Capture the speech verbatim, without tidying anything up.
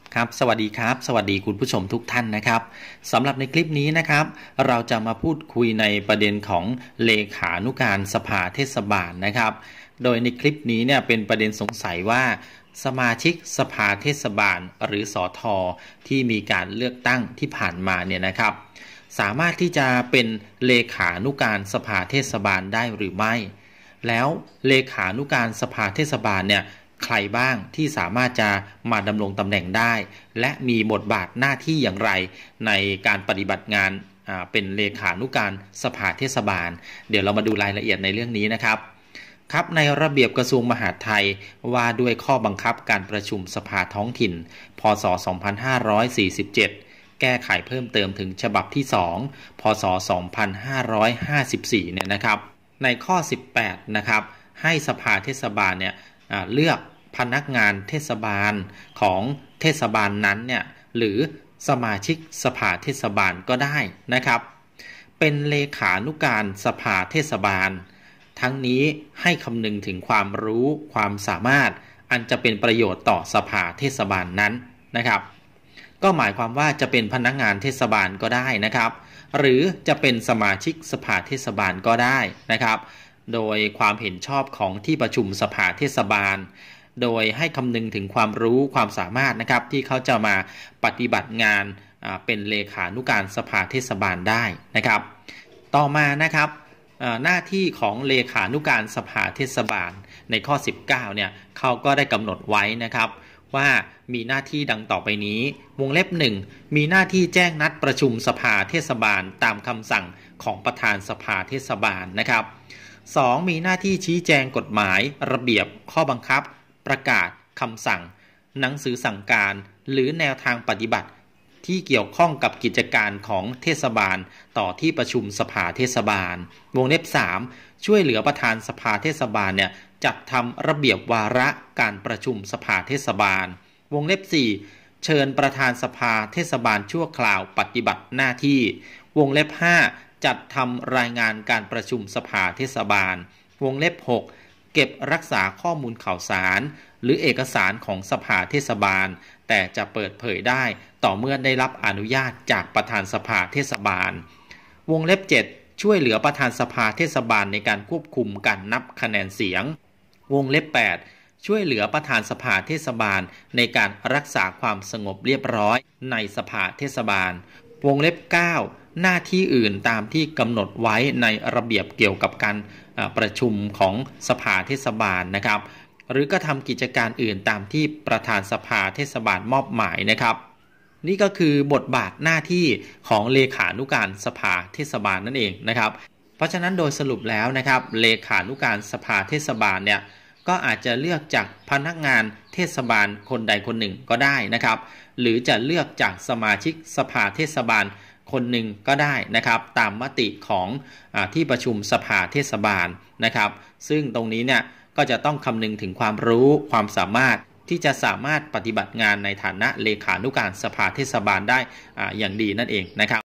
ครับสวัสดีครับสวัสดีคุณผู้ชมทุกท่านนะครับสำหรับในคลิปนี้นะครับเราจะมาพูดคุยในประเด็นของเลขานุการสภาเทศบาลนะครับโดยในคลิปนี้เนี่ยเป็นประเด็นสงสัยว่าสมาชิกสภาเทศบาลหรือสทที่มีการเลือกตั้งที่ผ่านมาเนี่ยนะครับสามารถที่จะเป็นเลขานุการสภาเทศบาลได้หรือไม่แล้วเลขานุการสภาเทศบาลเนี่ยใครบ้างที่สามารถจะมาดำรงตำแหน่งได้และมีบทบาทหน้าที่อย่างไรในการปฏิบัติงานเป็นเลขานุการสภาเทศบาลเดี๋ยวเรามาดูรายละเอียดในเรื่องนี้นะครับครับในระเบียบกระทรวงมหาดไทยว่าด้วยข้อบังคับการประชุมสภาท้องถิ่นพ.ศ. สองพันห้าร้อยสี่สิบเจ็ดแก้ไขเพิ่มเติมถึงฉบับที่สองพ.ศ. สองพันห้าร้อยห้าสิบสี่เนี่ยนะครับในข้อสิบแปดนะครับให้สภาเทศบาลเนี่ยเลือกพนักงานเทศบาลของเทศบาลนั้นเนี่ยหรือสมาชิกสภาเทศบาลก็ได้นะครับเป็นเลขานุการสภาเทศบาลทั้งนี้ให้คำนึงถึงความรู้ความสามารถอันจะเป็นประโยชน์ต่อสภาเทศบาลนั้นนะครับก็หมายความว่าจะเป็นพนักงานเทศบาลก็ได้นะครับหรือจะเป็นสมาชิกสภาเทศบาลก็ได้นะครับโดยความเห็นชอบของที่ประชุมสภาเทศบาลโดยให้คำนึงถึงความรู้ความสามารถนะครับที่เขาจะมาปฏิบัติงานเป็นเลขานุการสภาเทศบาลได้นะครับต่อมานะครับหน้าที่ของเลขานุการสภาเทศบาลในข้อสิบเก้าเนี่ยเขาก็ได้กำหนดไว้นะครับว่ามีหน้าที่ดังต่อไปนี้วงเล็บหนึ่งมีหน้าที่แจ้งนัดประชุมสภาเทศบาลตามคำสั่งของประธานสภาเทศบาลนะครับสองมีหน้าที่ชี้แจงกฎหมายระเบียบข้อบังคับประกาศคำสั่งหนังสือสั่งการหรือแนวทางปฏิบัติที่เกี่ยวข้องกับกิจการของเทศบาลต่อที่ประชุมสภาเทศบาลวงเล็บสามช่วยเหลือประธานสภาเทศบาลเนี่ยจัดทำระเบียบวาระการประชุมสภาเทศบาลวงเล็บสี่เชิญประธานสภาเทศบาลชั่วคราวปฏิบัติหน้าที่วงเล็บห้าจัดทำรายงานการประชุมสภาเทศบาลวงเล็บหกเก็บรักษาข้อมูลข่าวสารหรือเอกสารของสภาเทศบาลแต่จะเปิดเผยได้ต่อเมื่อได้รับอนุญาตจากประธานสภาเทศบาลวงเล็บเจ็ดช่วยเหลือประธานสภาเทศบาลในการควบคุมการนับคะแนนเสียงวงเล็บแปดช่วยเหลือประธานสภาเทศบาลในการรักษาความสงบเรียบร้อยในสภาเทศบาลวงเล็บเก้าหน้าที่อื่นตามที่กำหนดไว้ในระเบียบเกี่ยวกับการประชุมของสภาเทศบาลนะครับหรือก็ทำกิจการอื่นตามที่ประธานสภาเทศบาลมอบหมายนะครับนี่ก็คือบทบาทหน้าที่ของเลขานุการสภาเทศบาลนั่นเองนะครับเพราะฉะนั้นโดยสรุปแล้วนะครับเลขานุการสภาเทศบาลเนี่ยก็อาจจะเลือกจากพนักงานเทศบาลคนใดคนหนึ่งก็ได้นะครับหรือจะเลือกจากสมาชิกสภาเทศบาลคนหนึ่งก็ได้นะครับตามมติของอ่าที่ประชุมสภาเทศบาลนะครับซึ่งตรงนี้เนี่ยก็จะต้องคำนึงถึงความรู้ความสามารถที่จะสามารถปฏิบัติงานในฐานะเลขานุการสภาเทศบาลได้อ่าอย่างดีนั่นเองนะครับ